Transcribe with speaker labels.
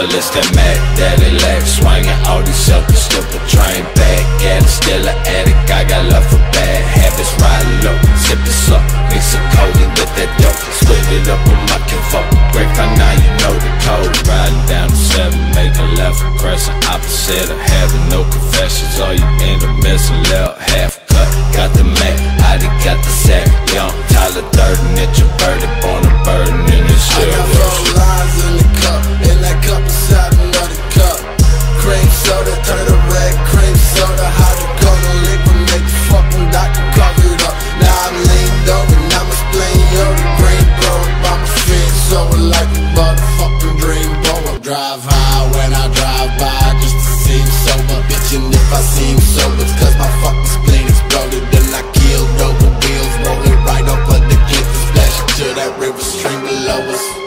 Speaker 1: it's that Mac Daddy lag swinging. All these suckers slip a train back at it. Still an addict, I got love for bad habits. Riding low, sip it up, mix a codeine with that dope. Split it up with my kinfolk. Break on now, you know the code. Riding down the 7, make a left crescent. Opposite of having no confessions. All you end up missing, left half cut. Got the Mac, I done got the sack. Young Tyler Durden, introverted, born a burden in this shit.
Speaker 2: I got 4 lines in the cup, and that cup inside another cup. Cream soda, turn to red cream soda. Hydrocodone liquid, make the fucking doctor cover it up. Now I'm leaned over, now I'm explaining you're the green bro. I'm a fiend sober like a motherfucking dreamboat. I drive high when I drive by, just to seem sober. Bitchin' if I seem sober, it's cause my fucking spleen exploded. Then I killed over wheels, rolling right up under the cliff, splashing to that river stream below us.